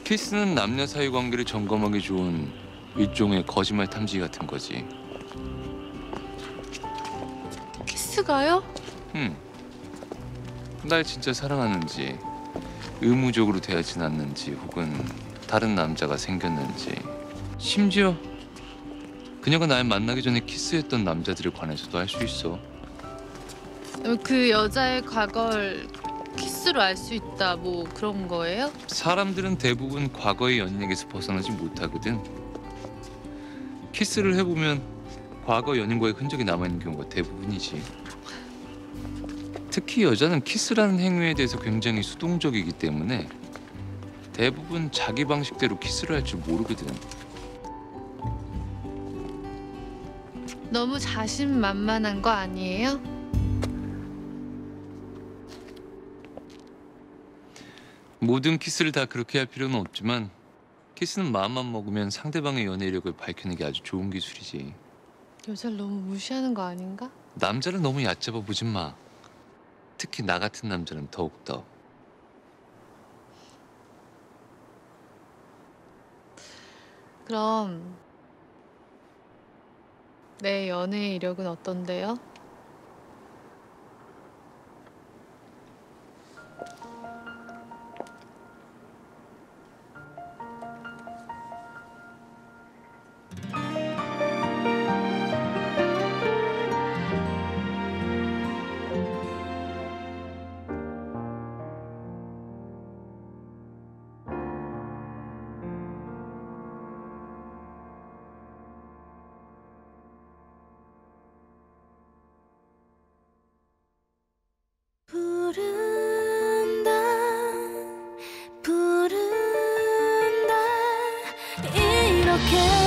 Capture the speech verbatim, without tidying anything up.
키스는 남녀 사이 관계를 점검하기 좋은 일종의 거짓말 탐지 같은 거지. 키스가요? 응. 날 진짜 사랑하는지, 의무적으로 대하진 않는지, 혹은 다른 남자가 생겼는지, 심지어 그녀가 날 만나기 전에 키스했던 남자들에 관해서도 알 수 있어. 그 여자의 과거를 키스로 알 수 있다 뭐 그런 거예요? 사람들은 대부분 과거의 연인에게서 벗어나지 못하거든. 키스를 해보면 과거 연인과의 흔적이 남아있는 경우가 대부분이지. 특히 여자는 키스라는 행위에 대해서 굉장히 수동적이기 때문에 대부분 자기 방식대로 키스를 할 줄 모르거든. 너무 자신만만한 거 아니에요? 모든 키스를 다 그렇게 할 필요는 없지만 키스는 마음만 먹으면 상대방의 연애력을 밝혀내기 아주 좋은 기술이지. 여자를 너무 무시하는 거 아닌가? 남자를 너무 얕잡아 보진 마. 특히 나 같은 남자는 더욱더. 그럼 내 연애 이력은 어떤데요? 부른다 부른다 이렇게